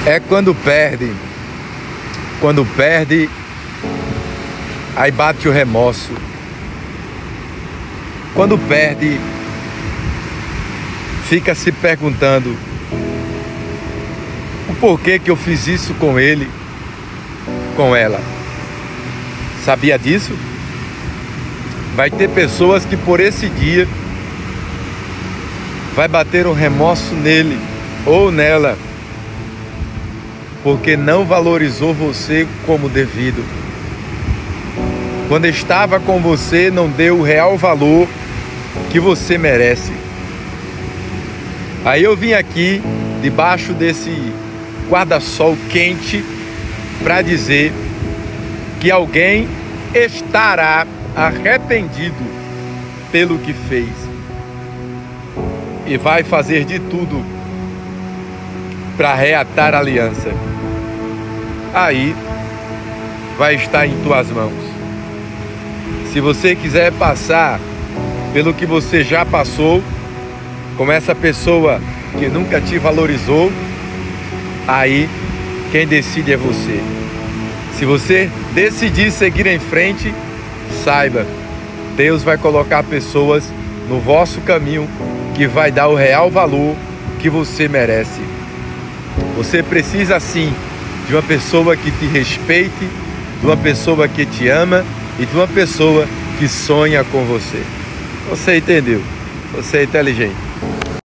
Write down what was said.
É quando perde, aí bate o remorso. Quando perde, fica se perguntando o porquê que eu fiz isso com ele, com ela. Sabia disso? Vai ter pessoas que por esse dia vai bater um remorso nele ou nela, porque não valorizou você como devido. Quando estava com você, não deu o real valor que você merece. Aí eu vim aqui, debaixo desse guarda-sol quente, para dizer que alguém estará arrependido pelo que fez e vai fazer de tudo para reatar a aliança. Aí vai estar em tuas mãos. Se você quiser passar pelo que você já passou, com essa pessoa que nunca te valorizou, aí quem decide é você. Se você decidir seguir em frente, saiba, Deus vai colocar pessoas no vosso caminho que vai dar o real valor que você merece. Você precisa sim de uma pessoa que te respeite, de uma pessoa que te ama e de uma pessoa que sonha com você. Você entendeu? Você é inteligente.